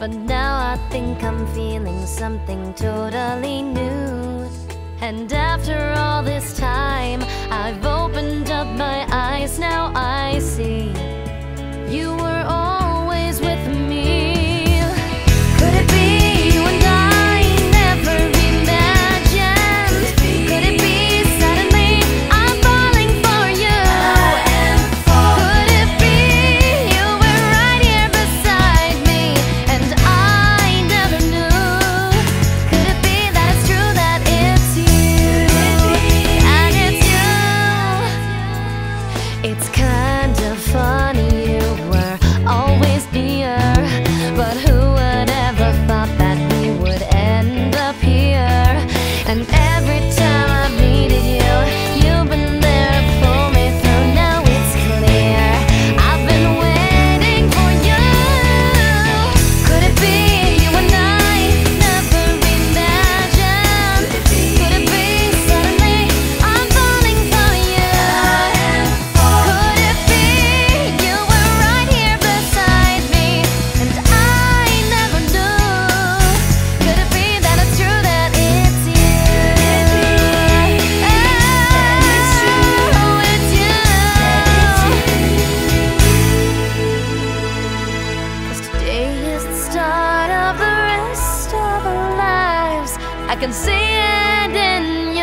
But now I think I'm feeling something totally new. And after all this time, I've opened up my eyes. Now I see you were always with me. Could it be you and I never imagined? Could it be suddenly I'm falling for you? Could it be you were right here beside me and I never knew? Could it be that it's true that it's you and it's you? It's kind of funny, you were always near, but who would ever thought that we would end up here? And every time I've needed you, you've been there to pull me through. Now it's clear, I've been waiting for you. Could it be you and I never imagined? Could it be suddenly I'm falling for you? Could it be you were right here beside me and I never knew? Could it be that it's true that it's you? Oh, it's you. 'Cause today is the start of the rest of our lives. I can see it in